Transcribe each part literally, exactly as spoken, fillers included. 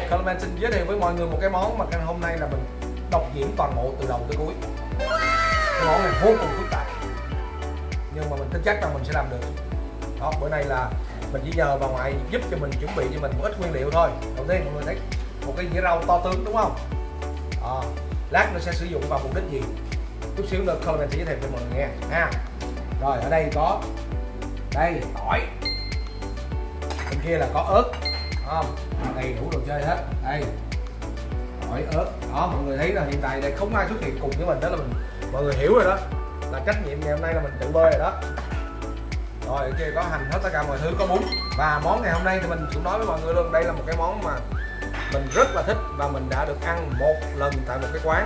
Coleman xin giới thiệu với mọi người một cái món mà cái hôm nay là mình đọc diễn toàn bộ từ đầu tới cuối. Cái món này vô cùng phức tạp, nhưng mà mình tin chắc rằng mình sẽ làm được. Đó, bữa nay là mình chỉ nhờ bà ngoại giúp cho mình chuẩn bị cho mình một ít nguyên liệu thôi. Đầu tiên mọi người thấy một cái dĩa rau to tướng đúng không? À, lát nó sẽ sử dụng vào mục đích gì? Chút xíu nữa Coleman sẽ giới thiệu cho mọi người nghe ha. Rồi ở đây có đây tỏi, bên kia là có ớt, không? Đầy đủ đồ chơi hết. Đây tỏi ớt, đó mọi người thấy là hiện tại đây không ai xuất hiện cùng với mình, đó là mình mọi người hiểu rồi đó, là trách nhiệm ngày hôm nay là mình tự bơi rồi đó. Rồi ở kia có hành hết tất cả mọi thứ, có bún. Và món ngày hôm nay thì mình cũng nói với mọi người luôn, đây là một cái món mà mình rất là thích và mình đã được ăn một lần tại một cái quán.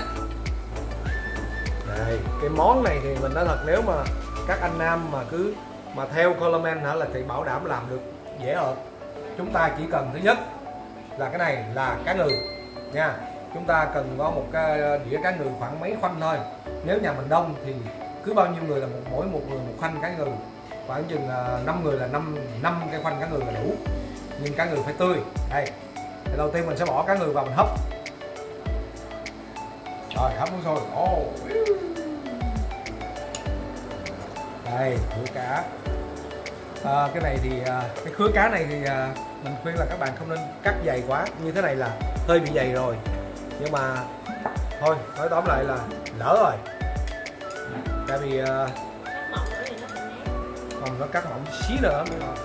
Đây, cái món này thì mình nói thật, nếu mà các anh nam mà cứ mà theo Coleman hả là thì bảo đảm làm được dễ ợt. Chúng ta chỉ cần thứ nhất là cái này là cá ngừ nha. Chúng ta cần có một cái đĩa cá ngừ khoảng mấy khoanh thôi. Nếu nhà mình đông thì cứ bao nhiêu người là một, mỗi một người một khoanh cá ngừ. Khoảng chừng năm người là năm năm cái khoanh cá ngừ là đủ. Nhưng cá ngừ phải tươi. Đây. Thì đầu tiên mình sẽ bỏ cá ngừ vào mình hấp. Rồi hấp muối sôi. Oh. Đây, khứa cá. À, cái này thì à, cái khứa cá này thì à, mình khuyên là các bạn không nên cắt dày quá, như thế này là hơi bị dày rồi. Nhưng mà thôi, nói tóm lại là lỡ rồi. Tại vì à, còn nó cắt mỏng xí nữa mới ngon.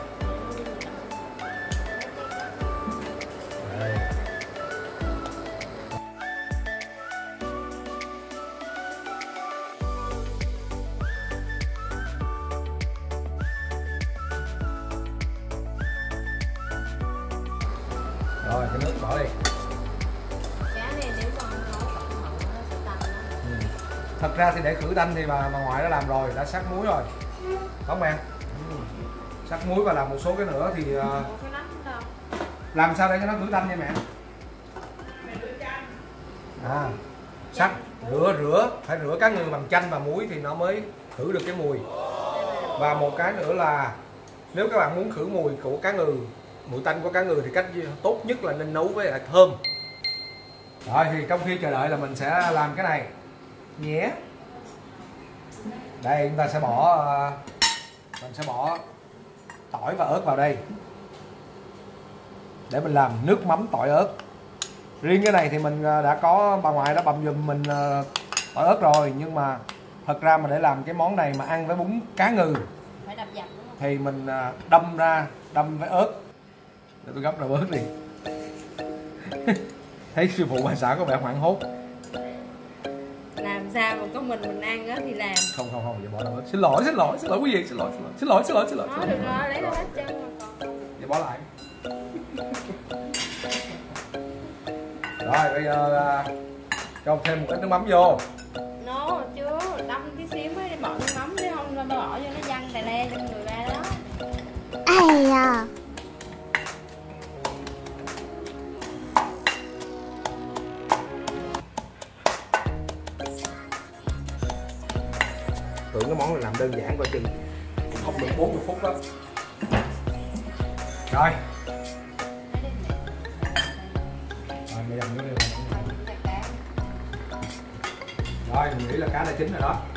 Đây. Rồi cái nước bỏ đi. Cá này nếu mà nấu cẩn thận nó sẽ tanh. Ừ. Thật ra thì để khử tanh thì bà, bà ngoại đã làm rồi, đã sắc muối rồi. Không em? Ừ. Sắc muối và làm một số cái nữa thì uh, làm sao để cho nó khử tanh nha mẹ? À, sắc rửa rửa phải rửa cá ngừ bằng chanh và muối thì nó mới khử được cái mùi. Và một cái nữa là nếu các bạn muốn khử mùi của cá ngừ, mùi tanh của cá ngừ thì cách tốt nhất là nên nấu với lại thơm. Rồi thì trong khi chờ đợi là mình sẽ làm cái này nhé. Đây chúng ta sẽ bỏ mình sẽ bỏ tỏi và ớt vào đây để mình làm nước mắm tỏi ớt. Riêng cái này thì mình đã có bà ngoại đã bằm giùm mình tỏi ớt rồi, nhưng mà thật ra mà để làm cái món này mà ăn với bún cá ngừ phải đập dập đúng không? Thì mình đâm ra đâm với ớt. Để tôi gấp ra bớt đi. Thấy sư phụ bà xã có vẻ hoảng hốt. Làm sao mà có mình mình ăn á thì làm. Không không không, vậy bỏ ra bớt. Xin lỗi xin lỗi xin lỗi quý vị, xin lỗi xin lỗi xin lỗi xin lỗi. Nói được rồi, lấy ra hết trơn mà còn. Vậy bỏ lại. Rồi bây giờ cho thêm một ít nước mắm vô. Nó chưa, đâm tí xíu mới bỏ nước mắm chứ không nó bỏ cho nó văng tè le trong người ra đó. Ai à. Tưởng cái món này làm đơn giản coi chừng không được bốn mươi phút đó. Rồi. Rồi mày làm cái này. Rồi mình nghĩ là cá đã chín rồi đó.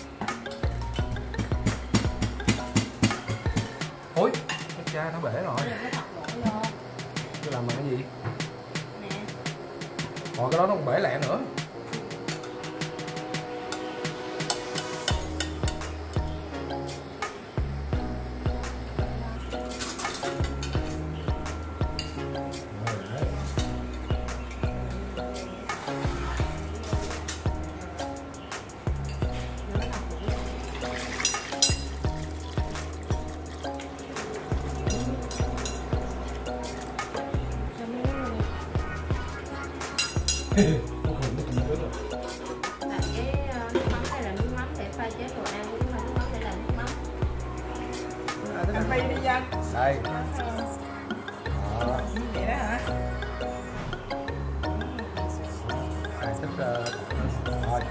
Ôi, cái cha nó bể rồi. Cái làm bằng cái gì? Nè. Còn cái đó nó còn bể lẹ nữa. Làm cái nước mắm này là nước mắm để pha chế đồ ăn, chứ không phải nước mắm để làm nước mắm. Cà phê đi dân. Đây. Đó. Vậy đó hả? Ai thích uh, rồi.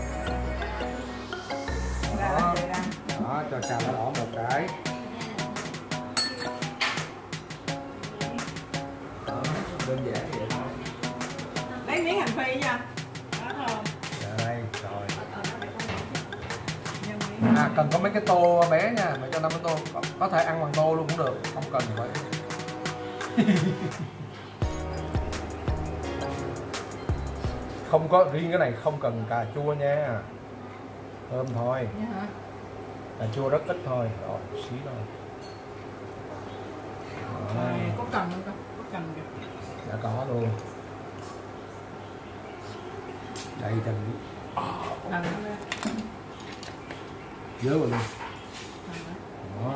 Đó. Đó, cho cà đỏ một cái. Đó, đơn giản vậy thôi. vị nha. Đó thơm. Dạ đây rồi. Ở đó phải có nhân vị. À, cần có mấy cái tô bé nha, mà cho năm cái tô có, có thể ăn bằng tô luôn cũng được, không cần phải. Không có, riêng cái này không cần cà chua nha, thơm thôi. Dạ hả? Cà chua rất ít thôi, rồi xí thôi. Rồi, có cần không con? Có cần kìa. Đã có luôn. Đây cần Cần không? dớ vào luôn. Đó.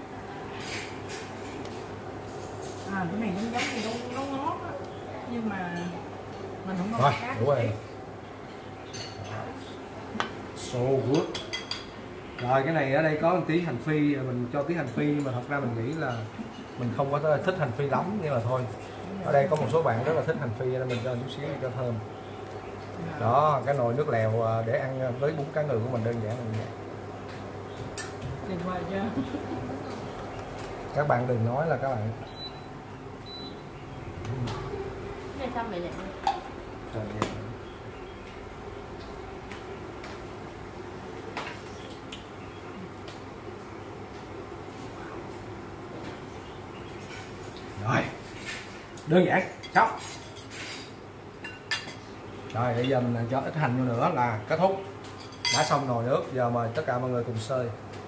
À, cái này giống giống như nó nó ngót á, nhưng mà mình không có Rồi, cát. đủ rồi. So good. Rồi cái này ở đây có một tí hành phi, mình cho tí hành phi, nhưng mà thật ra mình nghĩ là mình không có thích hành phi lắm, nhưng mà thôi. Ở đây có một số bạn rất là thích hành phi nên mình cho chút xíu cho thơm. Đó, cái nồi nước lèo để ăn với bún cá ngừ của mình đơn giản là như vậy. Tuyệt vời chưa? Các bạn đừng nói là các bạn Cái này xong rồi vậy. Trời ơi. Rồi, đơn giản, xong. Rồi bây giờ mình cho ít hành vô nữa là kết thúc. Đã xong nồi nước, giờ mời tất cả mọi người cùng xơi.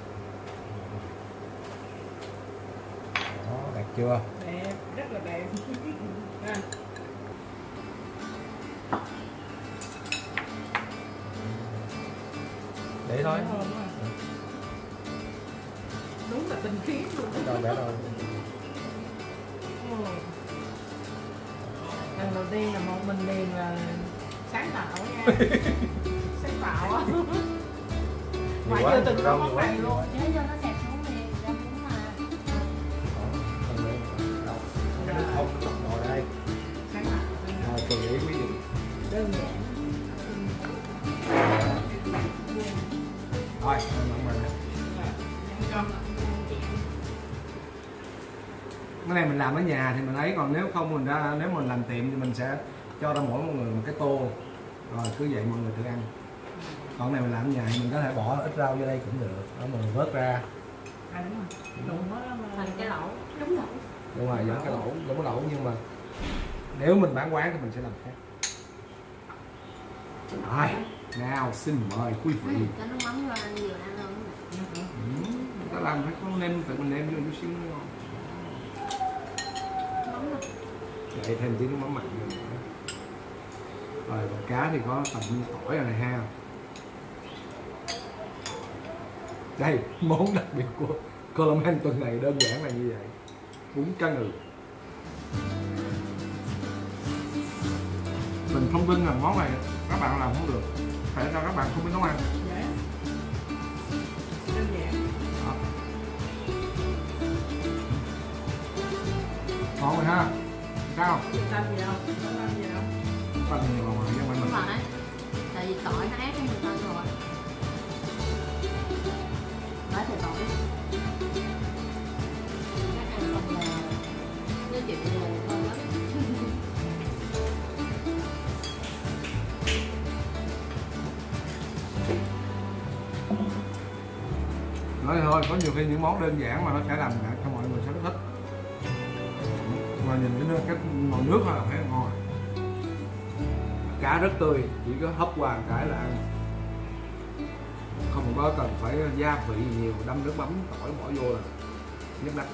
Đó, đẹp chưa? Đẹp, rất là đẹp. À. Để thôi. Đúng là tinh khiết luôn. Rồi để rồi. Lần đầu tiên là một mình liền là sáng tạo nha. Sáng tạo á. Ngoại chưa từng có món này luôn. Nhớ cho nó xẹp xuống đi, ra bún mà. Cái nước không nó ngồi đây. Sáng tạo. Rồi tôi nghĩ quý vị. Đơn giản. Rồi, mình mình cái này mình làm ở nhà thì mình ấy, còn nếu không mình ra, nếu mình làm tiệm thì mình sẽ cho ra mỗi một người một cái tô, rồi cứ vậy mọi người tự ăn. Còn này mình làm ở nhà thì mình có thể bỏ ít rau vô đây cũng được, đó mình vớt ra. À đúng rồi. Đúng đó mà. Thành cái lẩu, đúng lẩu. Đúng rồi, giống cái lẩu, giống cái lẩu, nhưng mà nếu mình bán quán thì mình sẽ làm khác. Rồi, nào xin mời quý vị. Cho nó mắm vô ăn vừa ăn hơn. Ừ, người ta làm phải có nêm, phải mình nêm vô chút xíu nữa. Vậy thêm tí nước mắm mặn nữa. Rồi và cá thì có tầm tỏi rồi này ha. Đây, món đặc biệt của Coleman tuần này đơn giản là như vậy. Bún cá ngừ. Mình không tin là món này các bạn làm không được. Phải ra các bạn không biết nấu ăn. Dễ. Đơn giản. Đó. Ngon rồi ha. Sao? Tanh gì đâu? Không tanh gì đâu? Tanh nhiều mà nhưng mà Không mình phải. Tại vì tỏi nó ép cái người ta rồi. Nói thì tỏi. Các ăn xong là nói chuyện là ngon lắm. nói thôi, có nhiều khi những món đơn giản mà nó sẽ làm cho mọi người sẽ rất thích. Mà nhìn cái nước, cái nồi nước thôi là thấy ngon. Cá rất tươi, chỉ có hấp qua một cái là ăn. Không có cần phải gia vị nhiều, đâm nước mắm tỏi bỏ vô là nhất đắt.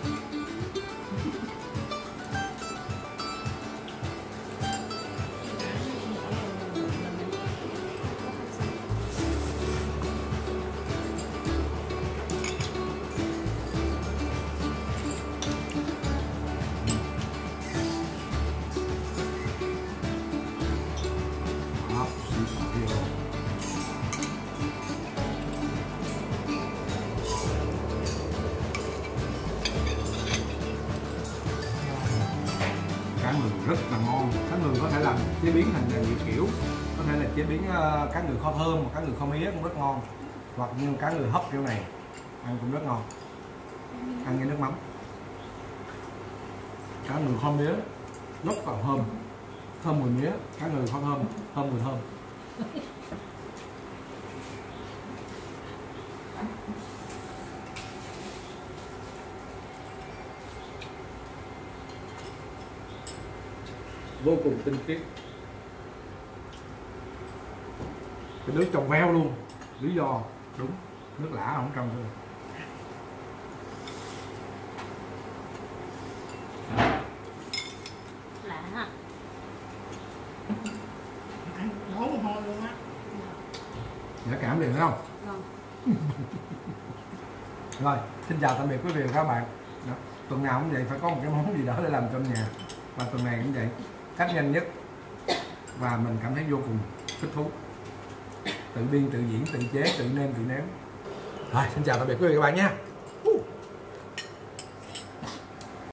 Đó, xí xả vô. Cá ngừ rất là ngon. Cá ngừ có thể làm chế biến thành nhiều kiểu, có thể là chế biến uh, cá ngừ kho thơm, cá ngừ kho mía cũng rất ngon, hoặc như cá ngừ hấp kiểu này ăn cũng rất ngon, ăn với nước mắm. Cá ngừ kho mía rất là thơm. thơm mùi mía, cá ngừ không thơm, thơm mùi thơm. Vô cùng tinh khiết. Cái nước trong veo luôn, lý do đúng, nước lã không trong thôi. Lạ ha. Ăn đổ mồ hôi luôn á. Nhã cảm liền phải không? Vâng. Rồi, xin chào tạm biệt quý vị và các bạn. Đó. Tuần nào cũng vậy, phải có một cái món gì đó để làm trong nhà. Và tuần này cũng vậy, cách nhanh nhất và mình cảm thấy vô cùng thích thú. Tự biên, tự diễn, tự chế, tự nêm, tự nếm. Rồi, xin chào tạm biệt quý vị và các bạn nhé.